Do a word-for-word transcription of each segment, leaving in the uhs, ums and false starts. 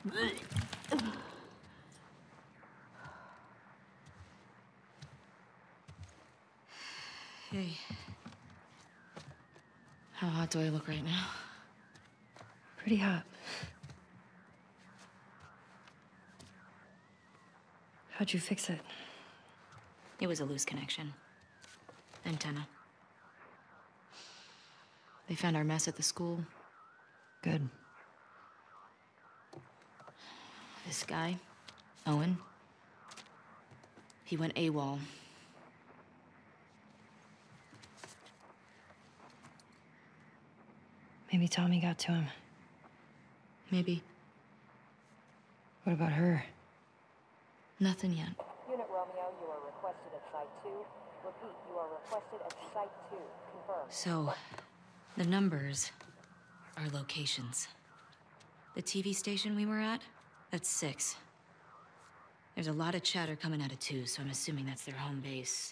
Hey. How hot do I look right now? Pretty hot. How'd you fix it? It was a loose connection. Antenna. They found our mess at the school. Good. This guy, Owen, he went AWOL. Maybe Tommy got to him. Maybe. What about her? Nothing yet. Unit Romeo, you are requested at Site two. Repeat, you are requested at Site two. Confirm. So, the numbers are locations. The T V station we were at, that's six. There's a lot of chatter coming out of two, so I'm assuming that's their home base.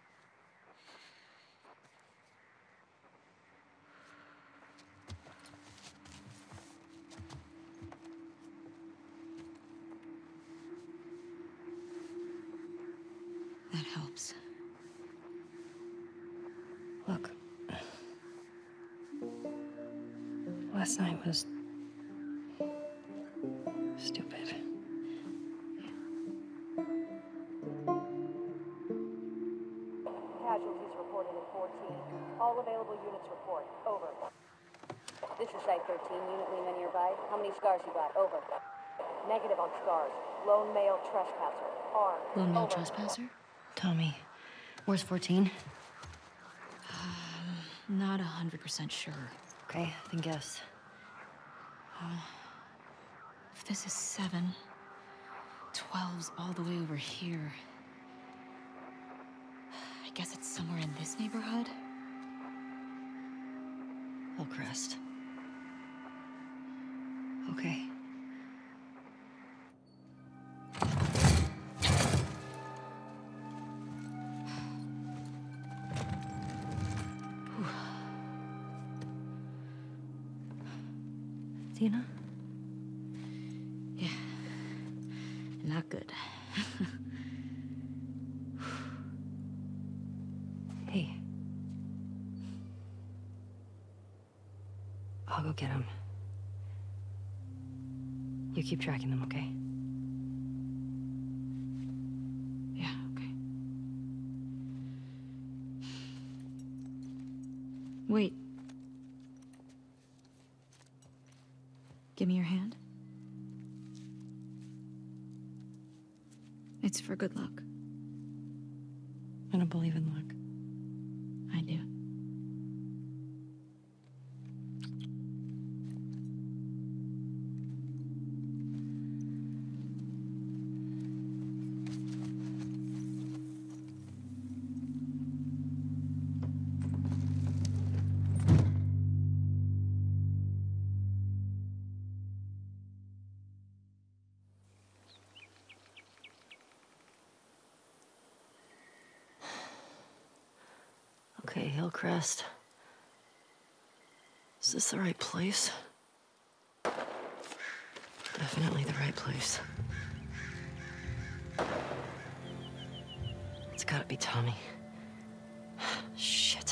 That helps. Look. Last night was... stupid. Casualties reported at fourteen. All available units report. Over. This is Site thirteen. Unit Lima nearby. How many scars you got? Over. Negative on scars. Lone male trespasser. Armed. Lone male Over. trespasser? Tommy, where's fourteen? Um, not a hundred percent sure. Okay, then guess. Uh, if this is seven, twelve's all the way over here. I guess it's somewhere in this neighborhood? Hillcrest. Okay. Dina? Yeah. Not good. Hey. I'll go get him. You keep tracking them, okay? Yeah, okay. Wait. Give me your hand. It's for good luck. I don't believe in luck. I do. Okay, Hillcrest. Is this the right place? Definitely the right place. It's gotta be Tommy. Shit.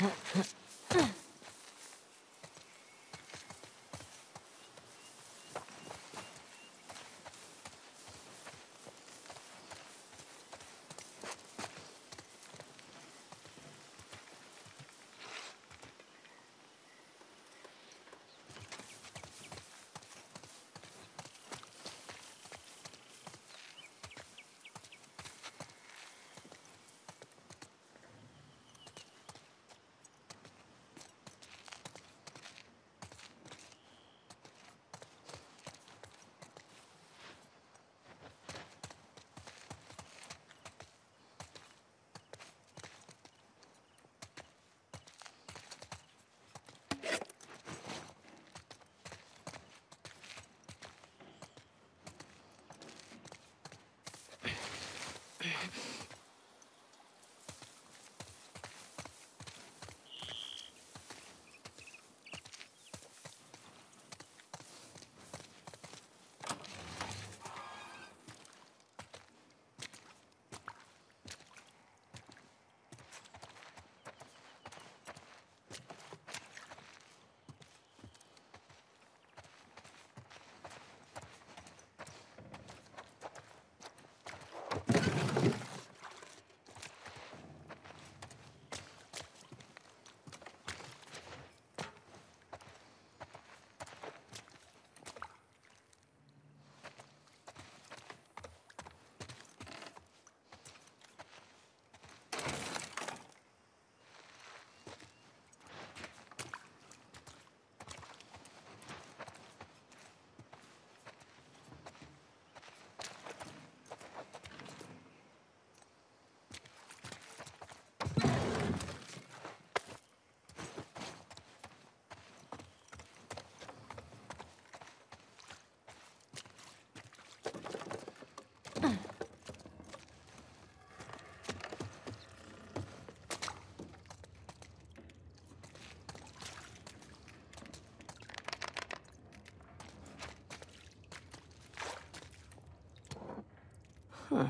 Huh.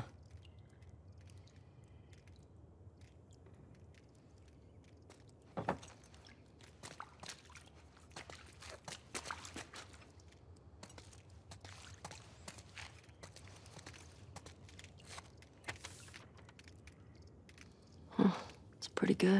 Huh. It's pretty good.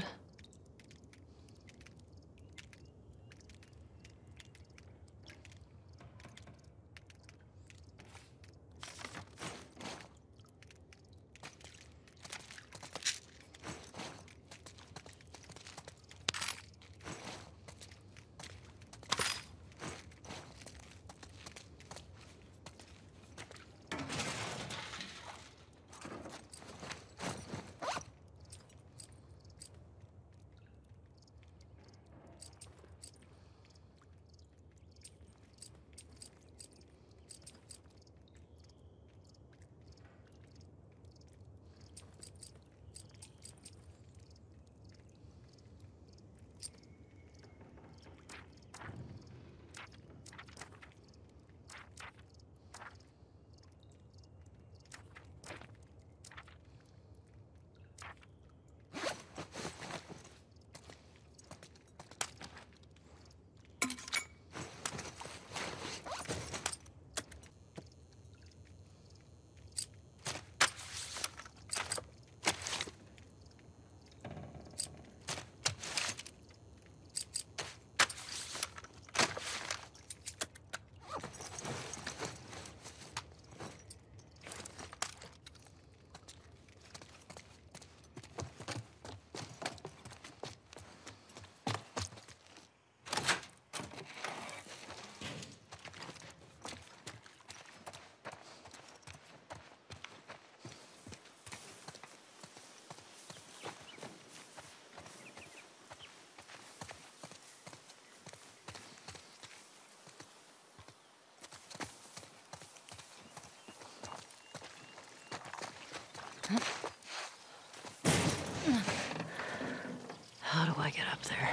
How do I get up there?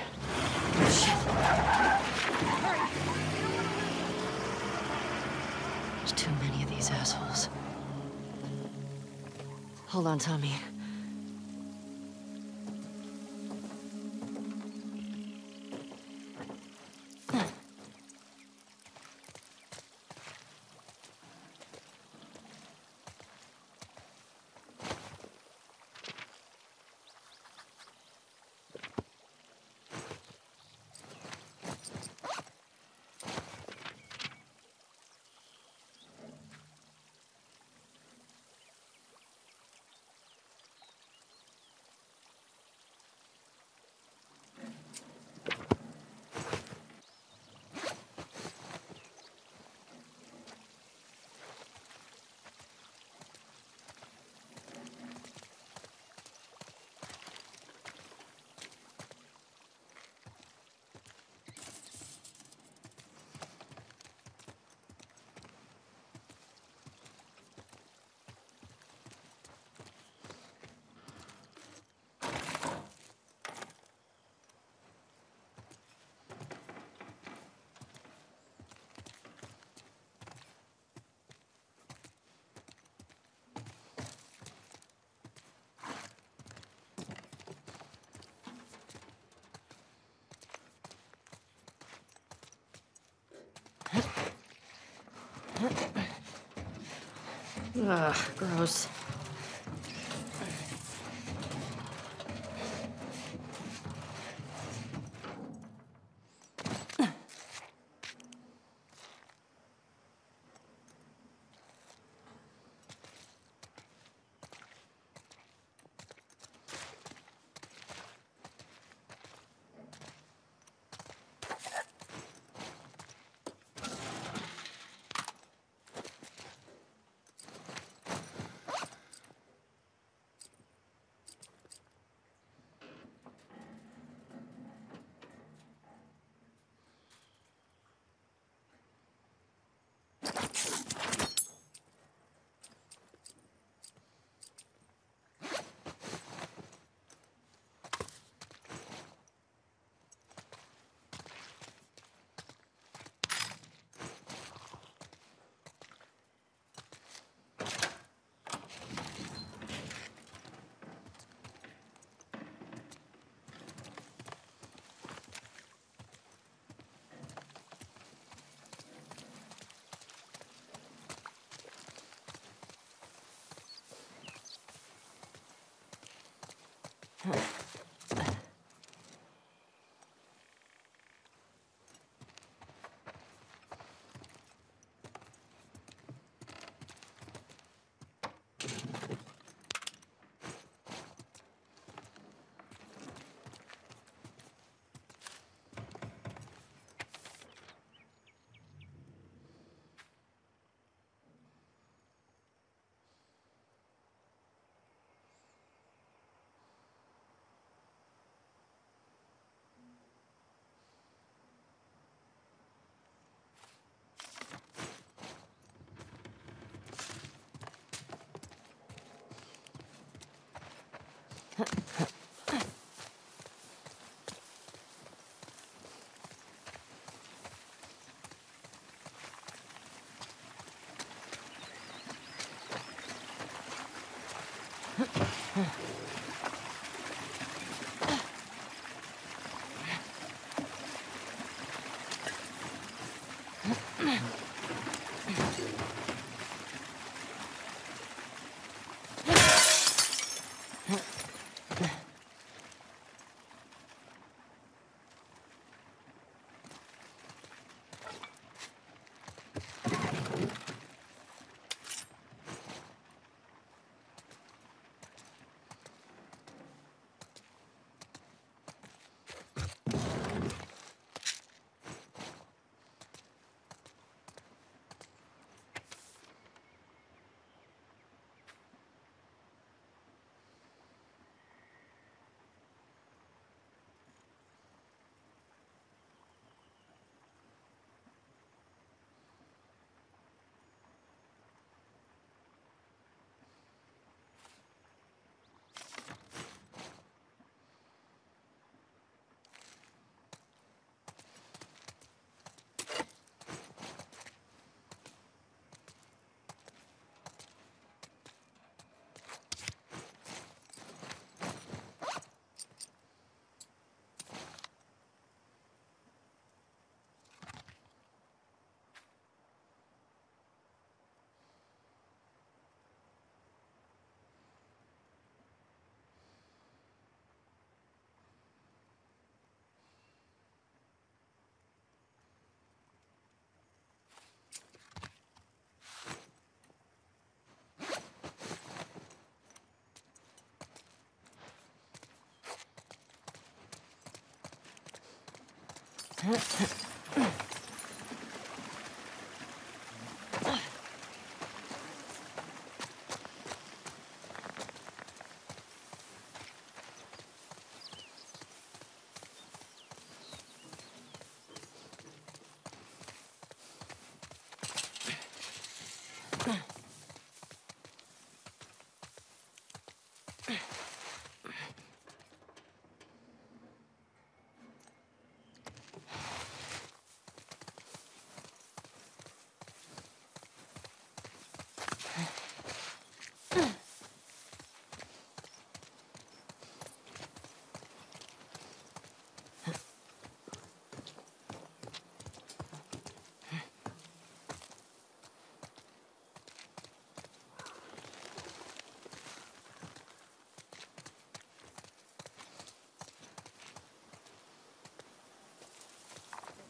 Shit. There's too many of these assholes. Hold on, Tommy. Ugh, gross.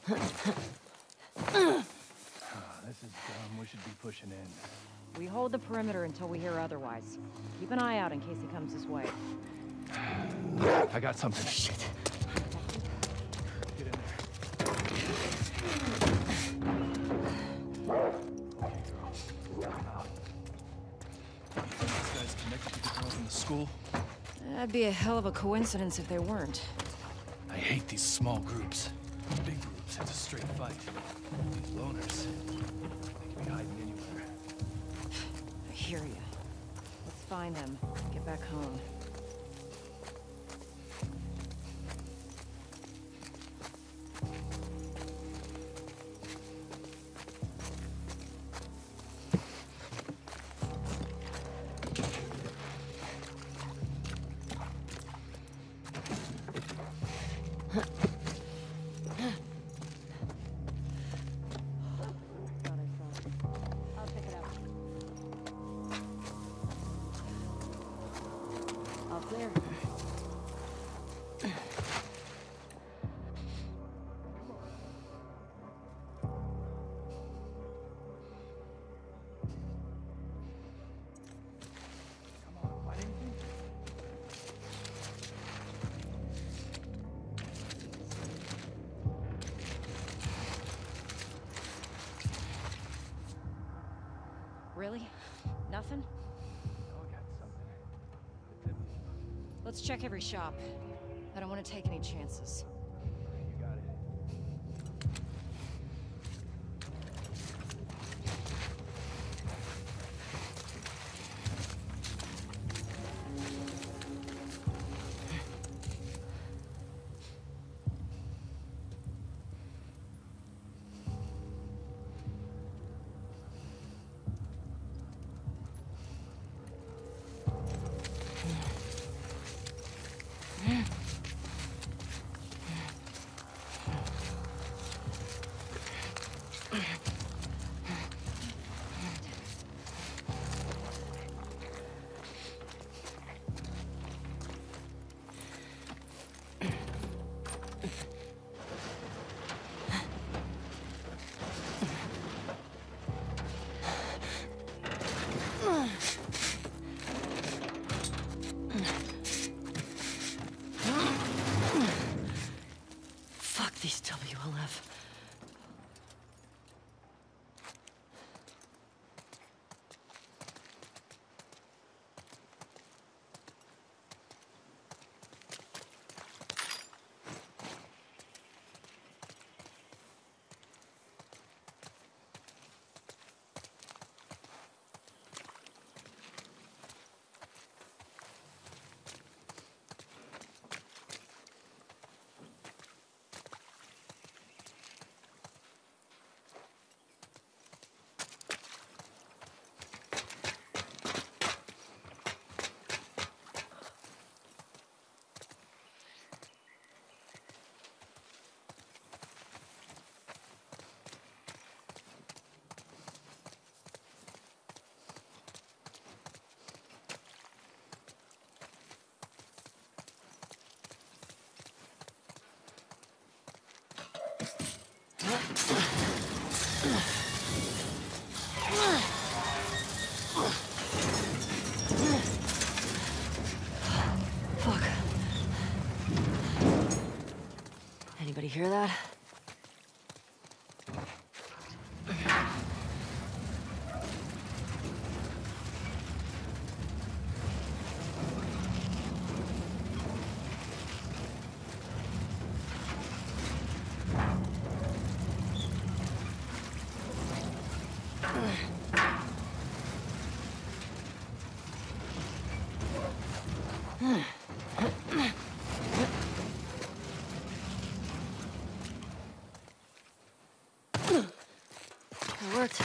This is dumb. We should be pushing in. We hold the perimeter until we hear otherwise. Keep an eye out in case he comes this way. I got something. Shit. Get in there. These guys connected to the girl from the school? That'd be a hell of a coincidence if they weren't. I hate these small groups. Big groups, it's a straight fight. These loners, they can be hiding anywhere. I hear you. Let's find them. Get back home. Really? Nothing? Oh, I got something. Let's check every shop. I don't want to take any chances. You got it. Fuck these W L F. Fuck. Anybody hear that? It worked.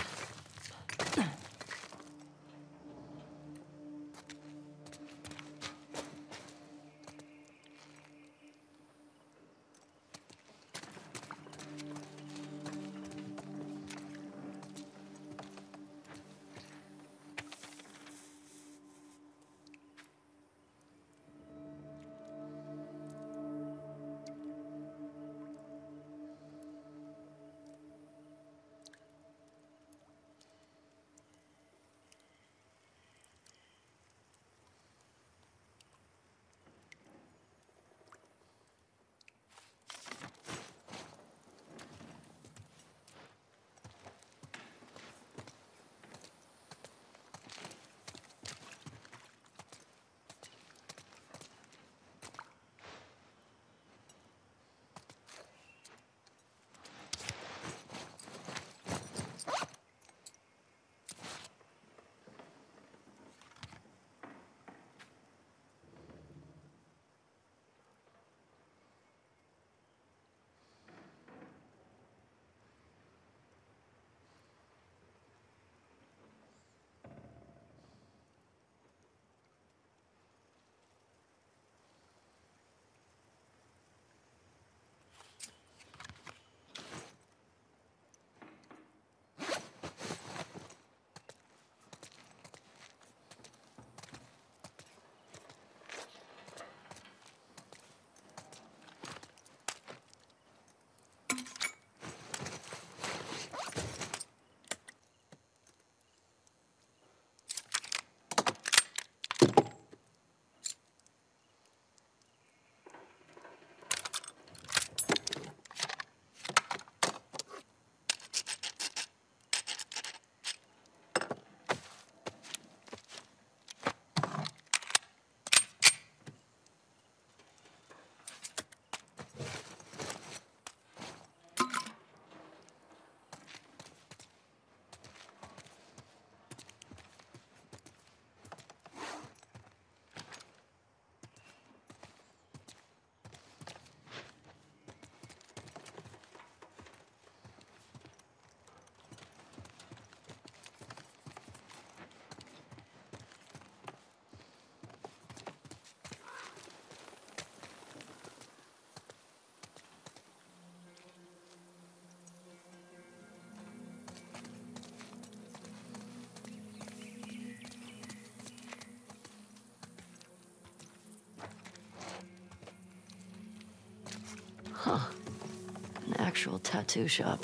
Huh. An actual tattoo shop.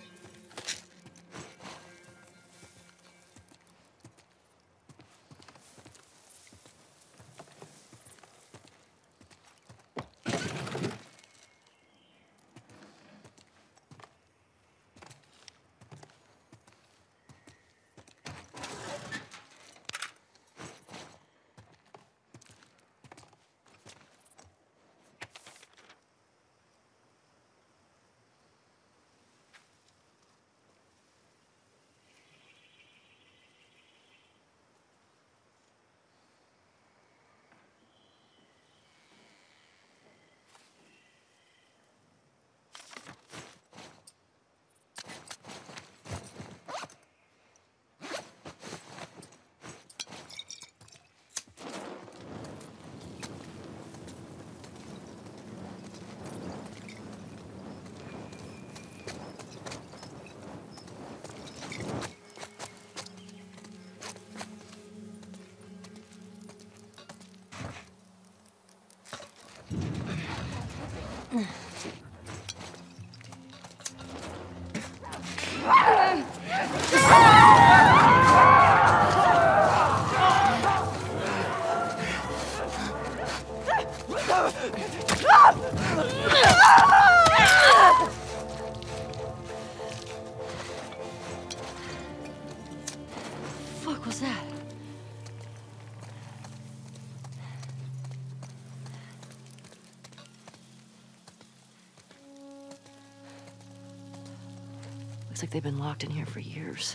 Fuck was that? Looks like they've been locked in here for years.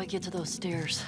get to those stairs.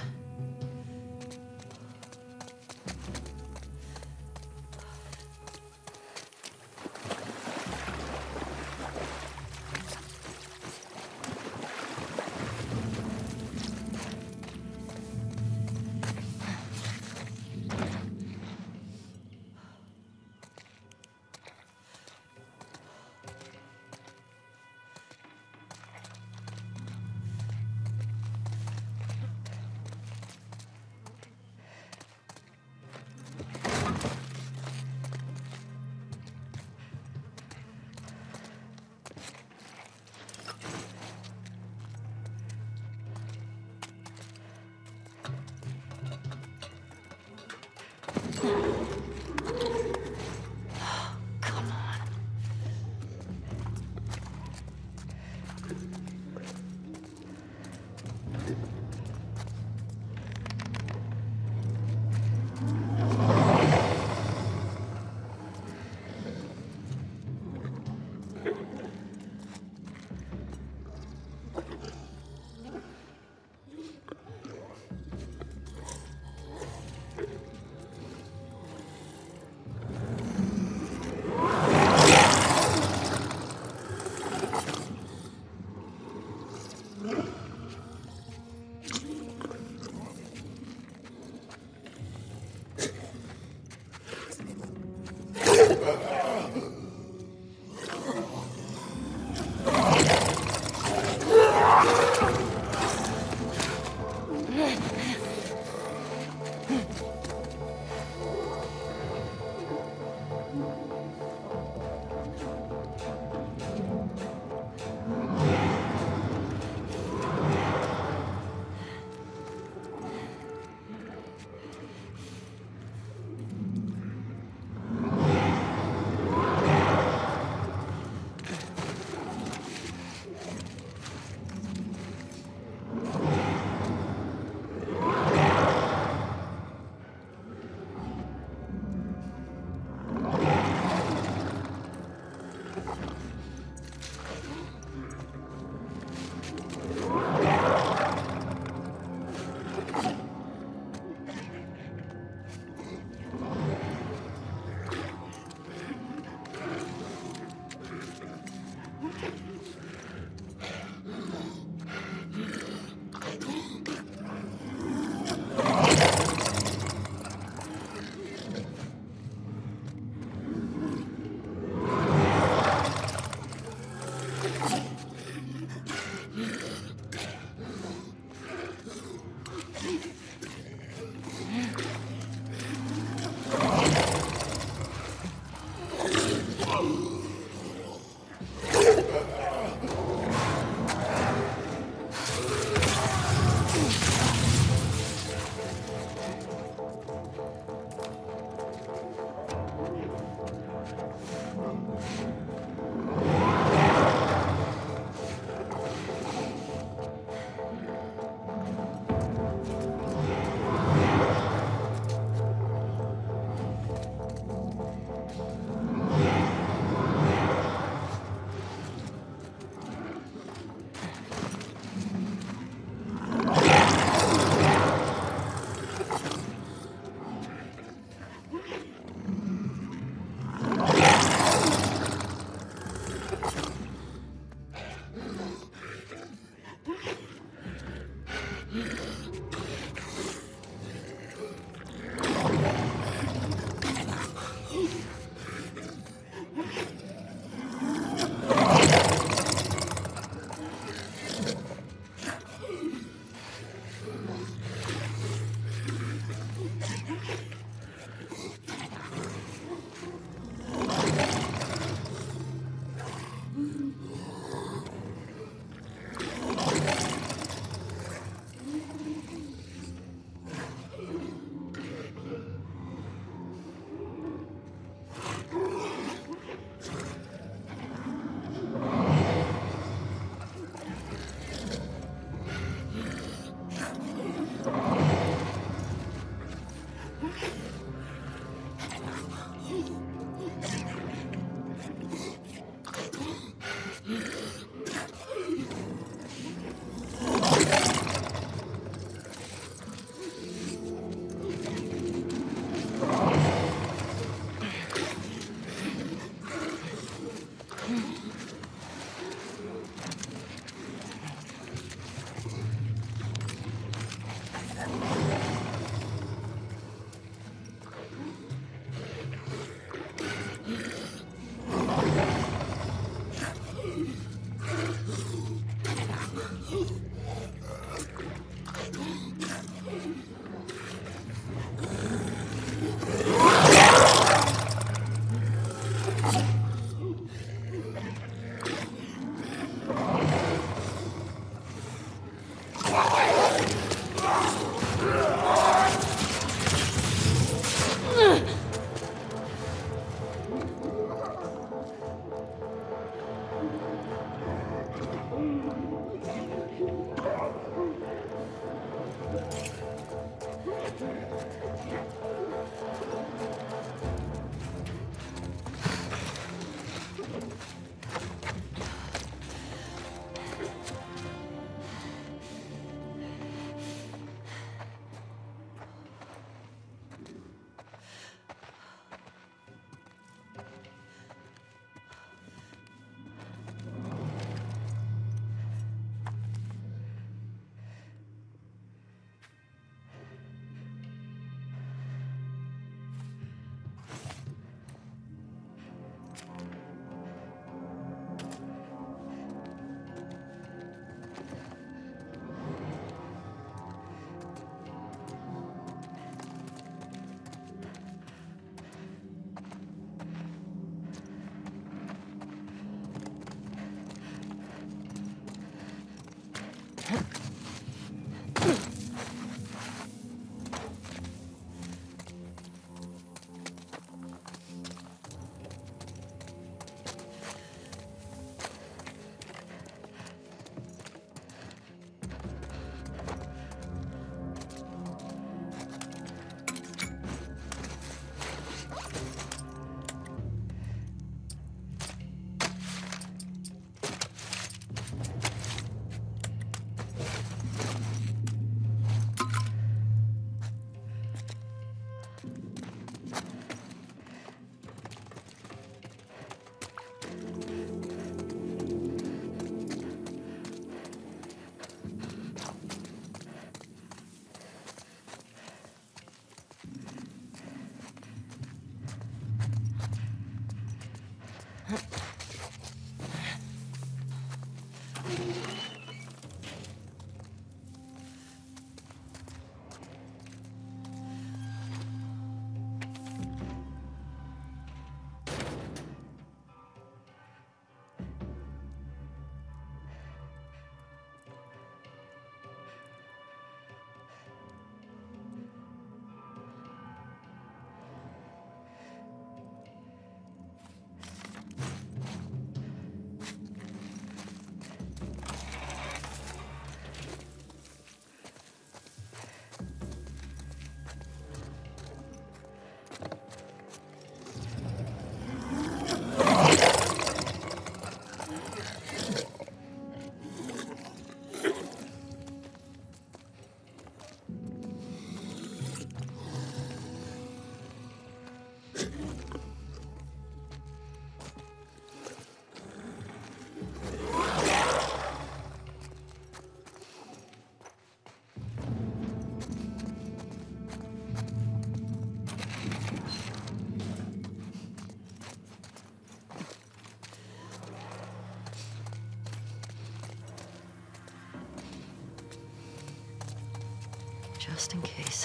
Just in case.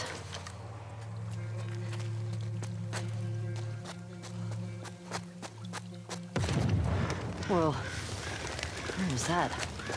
Whoa. Where is that?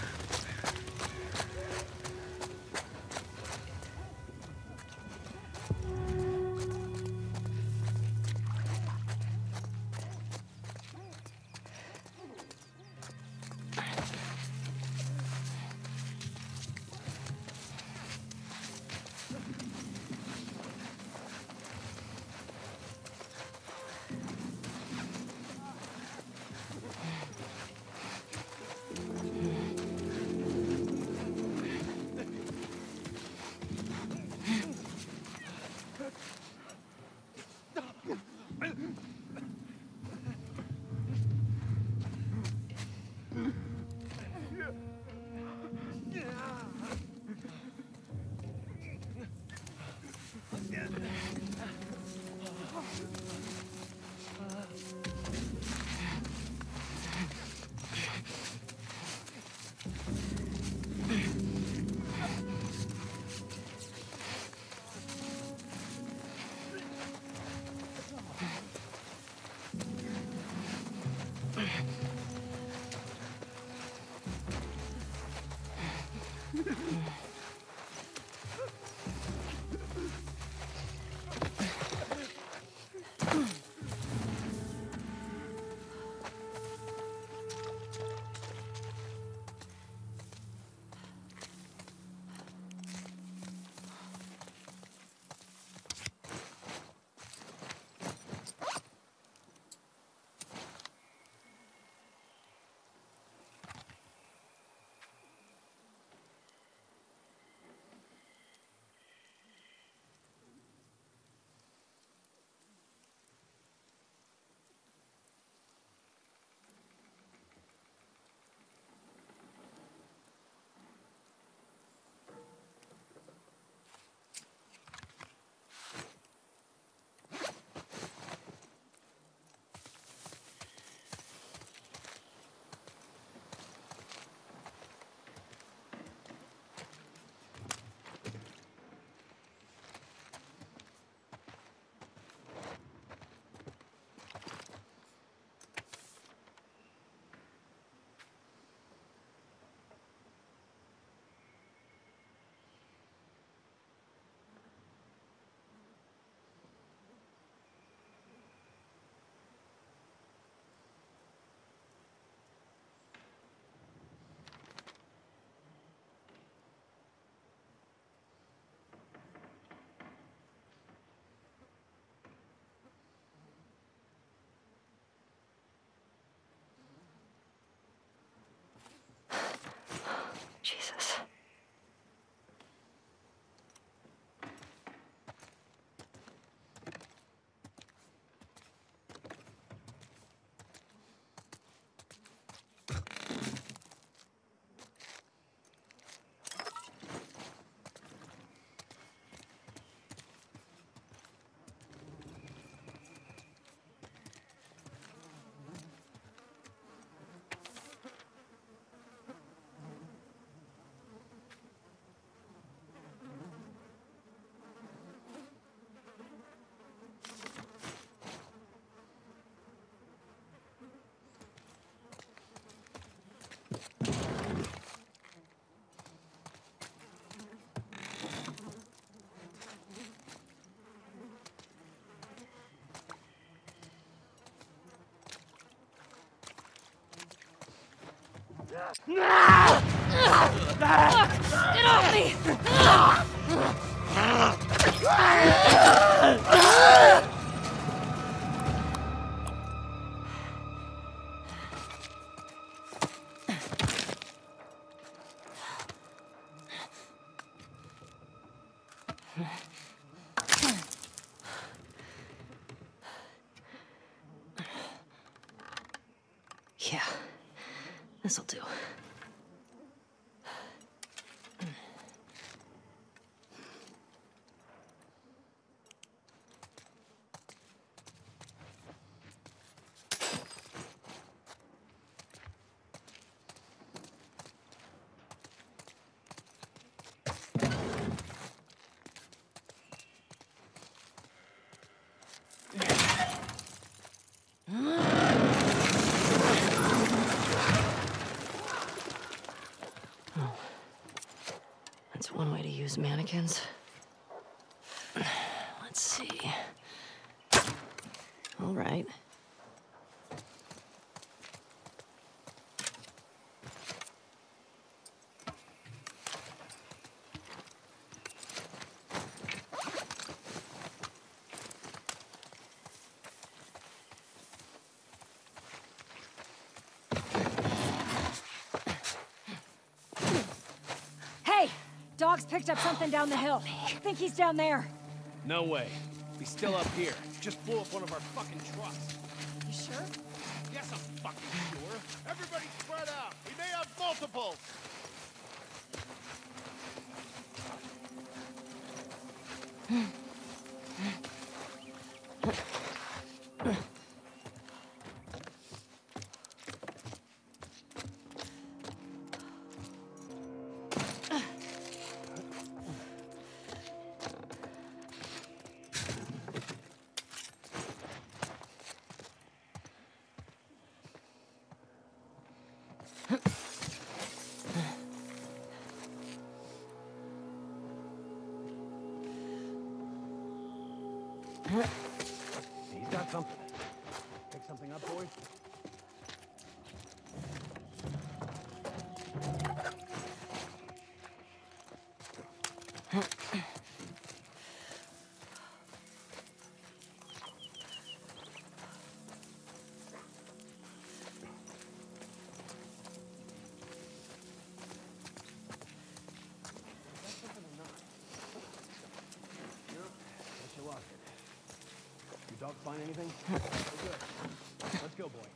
Jesus. Get off me! Yeah, this'll do. use mannequins. Let's see. All right. Hey! Dog's picked up something down the hill. I think he's down there. No way. He's still up here. Just blew up one of our fucking trucks. You sure? Yes, I'm fucking sure. Everybody spread out. We may have multiples. He's got something. Pick something up, boys. Dog find anything? We're good. Let's go, boy.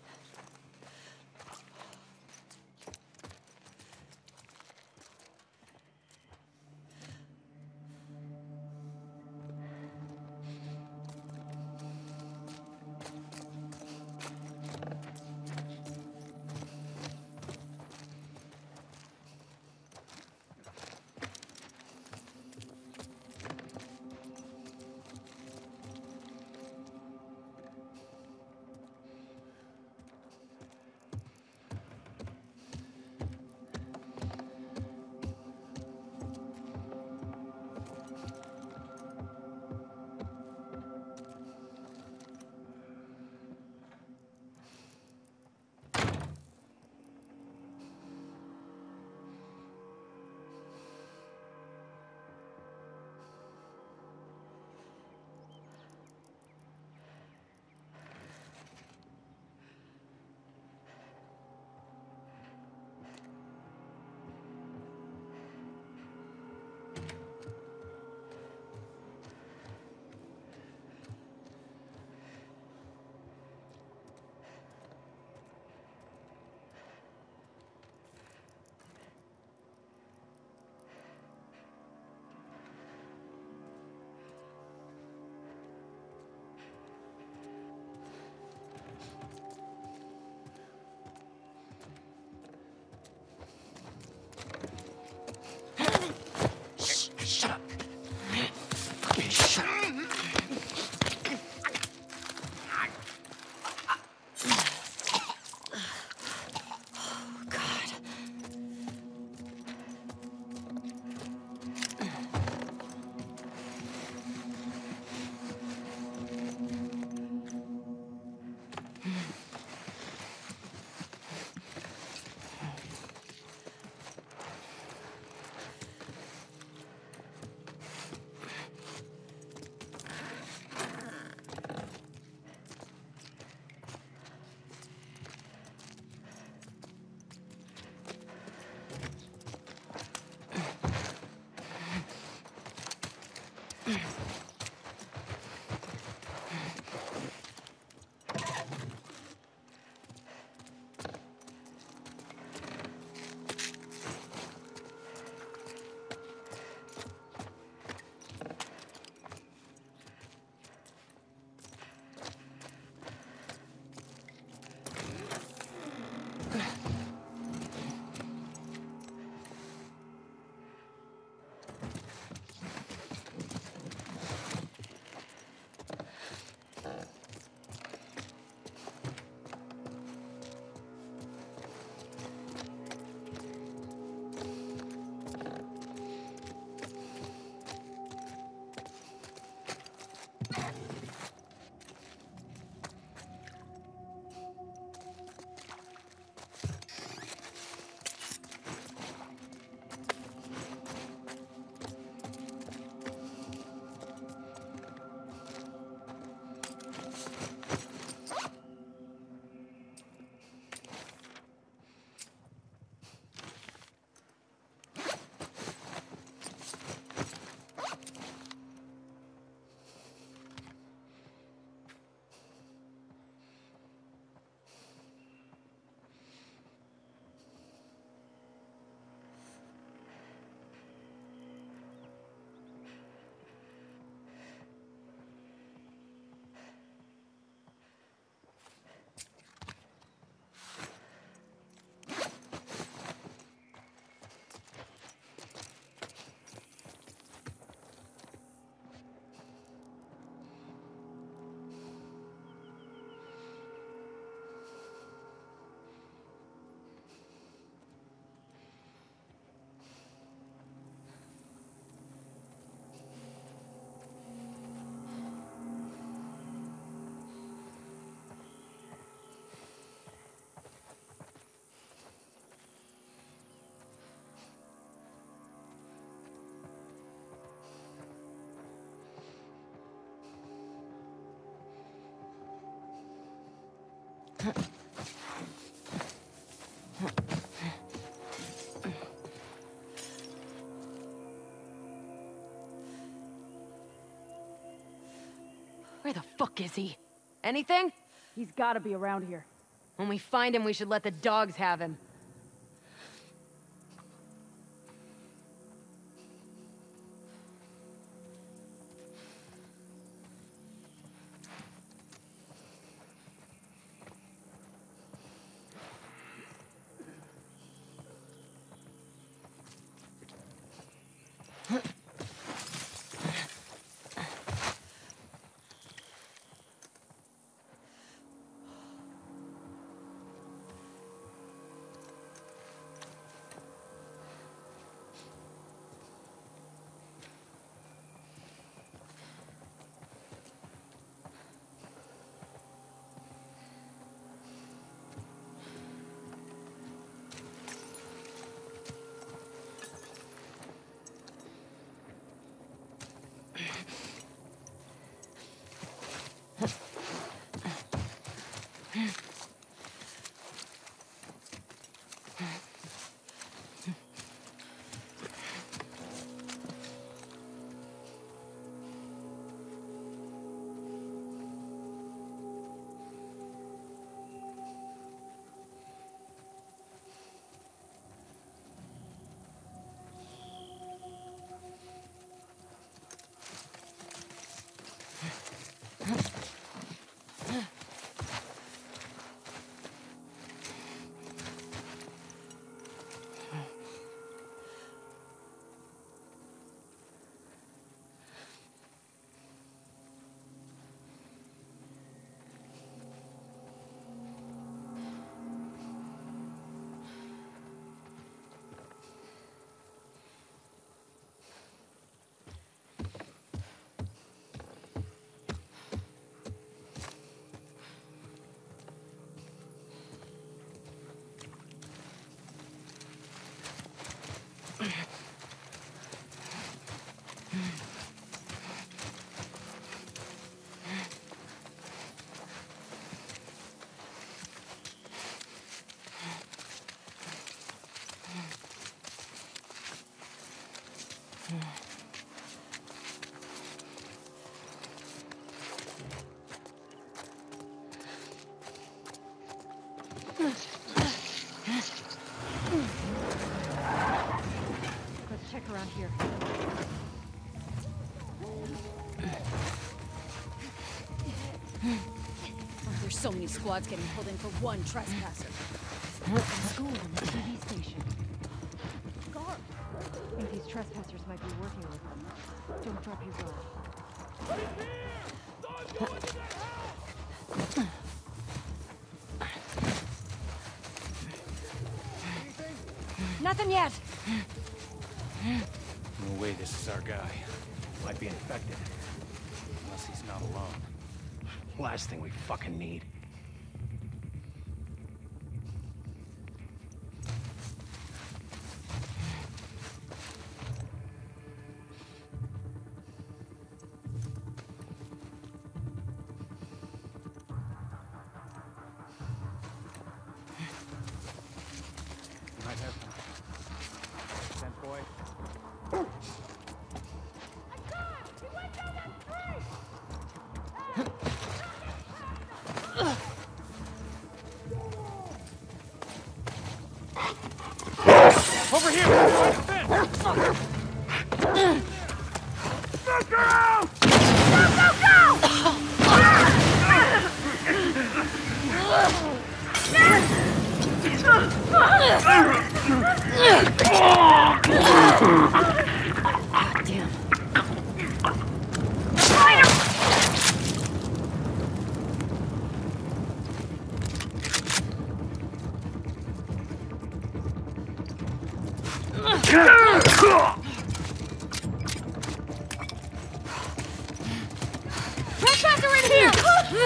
Where the fuck is he? Anything? He's gotta be around here. When we find him, we should let the dogs have him. Let's check around here. Oh, there's so many squads getting pulled in for one trespasser. School and the T V station. Guard! I think these trespassers might be working with them. Don't drop your guard. Nothing yet! No way this is our guy. Might be infected. Unless he's not alone. Last thing we fucking need. Might have one. Sent boy. Over here! Behind the fence! Smoke her out! Go, go, go! God damn. Trespasser in here!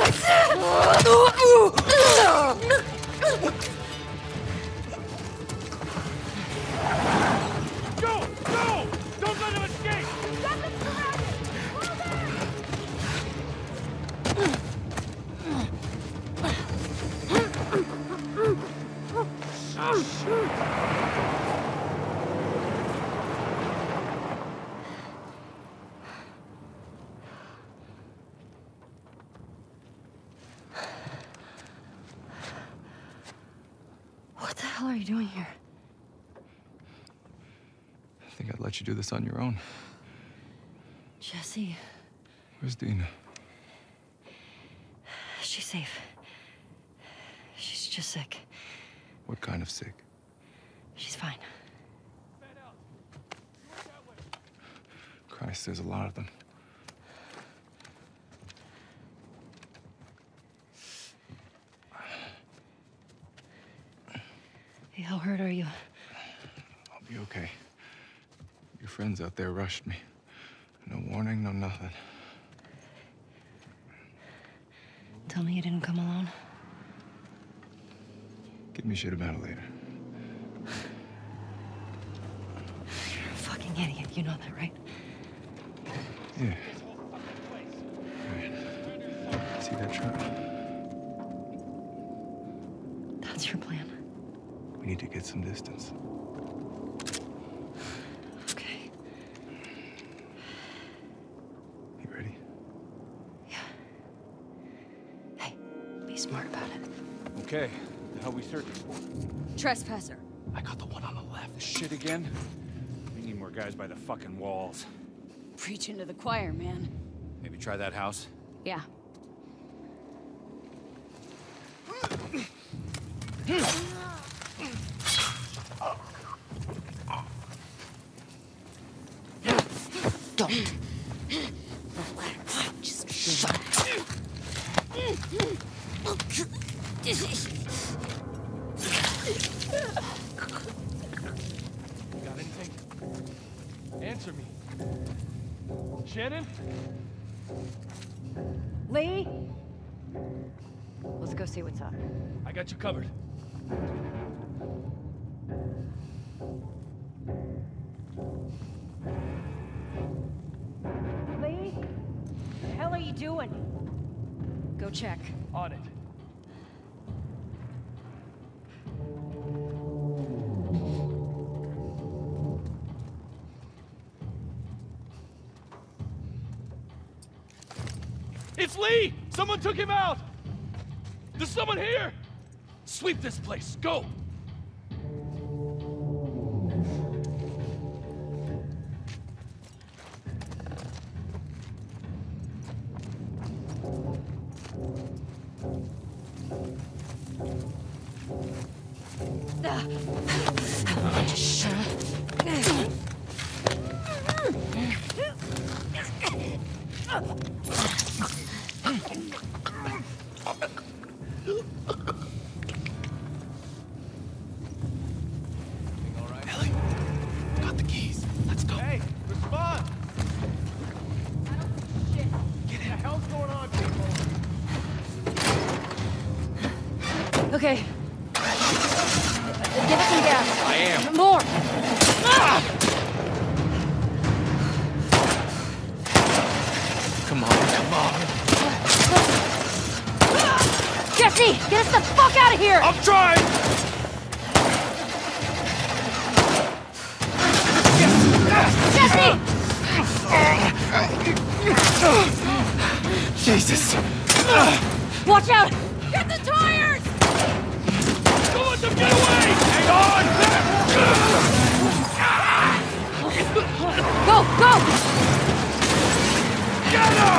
Go! Go! Don't let him escape! hell are you doing here? I think I'd let you do this on your own. Jesse, Where's Dina? she's safe. She's just sick. What kind of sick? She's fine. Christ, there's a lot of them. Hey, how hurt are you? I'll be okay. Your friends out there rushed me. No warning, no nothing. Tell me you didn't come alone. Give me shit about it later. You're a fucking idiot. You know that, right? Yeah. Right. See that truck? That's your plan. We need to get some distance. Okay. You ready? Yeah. Hey, be smart about it. Okay, the hell we searching for? Trespasser. I got the one on the left. Shit again? We need more guys by the fucking walls. Preaching to the choir, man. Maybe try that house? Yeah. Don't. Just shut up. Got anything? Answer me. Shannon? Lee? Let's go see what's up. I got you covered. Lee? What the hell are you doing? Go check. On it. It's Lee! Someone took him out! There's someone here! Sweep this place, go! Ellie, got the keys. Let's go. Hey, respond! What the hell's going on, people? Okay. Give it some gas. I am. More! Come on, come on. Jesse! Get us the fuck out of here! I'm trying! Jesse! Jesus. Watch out! Get the tires! Don't let them get away! Hang on! Go! Go! Get him!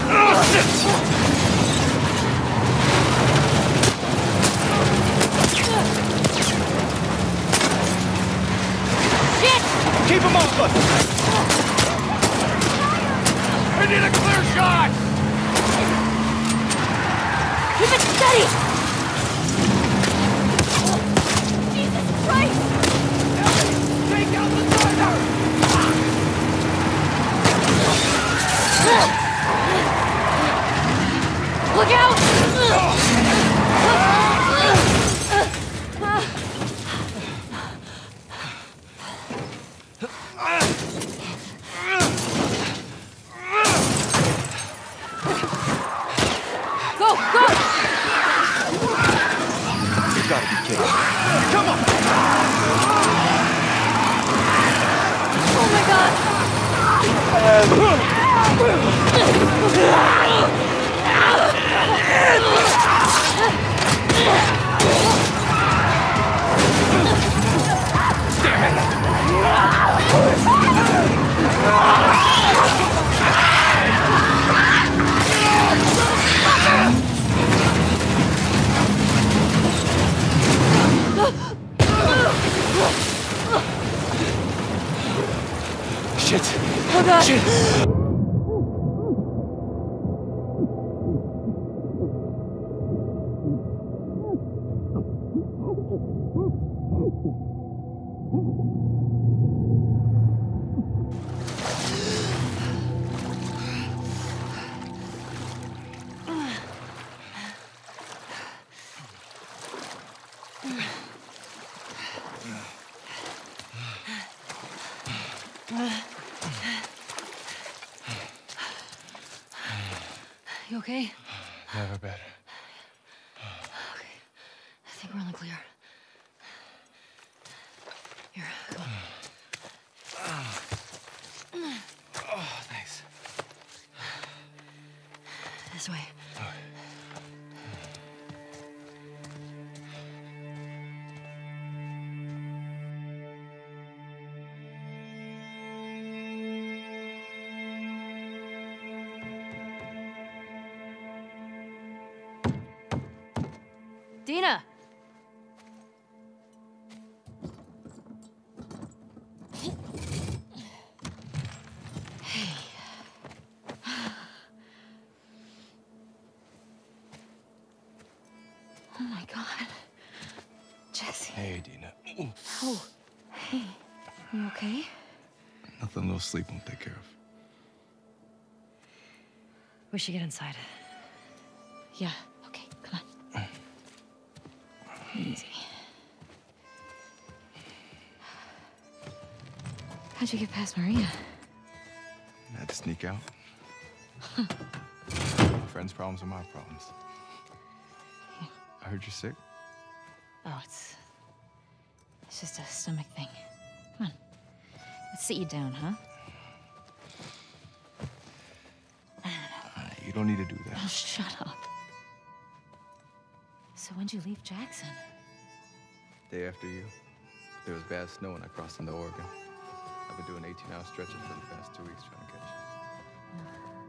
Shit! Keep him off us! I need a clear shot! Keep it steady! Jesus Christ! Take out the driver! Look out! Go! Go! You gotta be kidding. Oh my God! Shit! You okay? Never better. Okay. I think we're on the clear. Here, come on. Oh, thanks. This way. Dina! Hey. Oh my God. Jesse. Hey, Dina. Ooh. Oh. Hey. You okay? Nothing a little sleep won't take care of. We should get inside. Yeah, okay, come on. Easy. How'd you get past Maria? I had to sneak out. My friend's problems are my problems. I heard you're sick. Oh, it's... It's just a stomach thing. Come on. Let's sit you down, huh? Uh, you don't need to do that. Oh, shut up. So when'd you leave Jackson? Day after you, there was bad snow and I crossed into Oregon. I've been doing eighteen hour stretches for the past two weeks trying to catch you.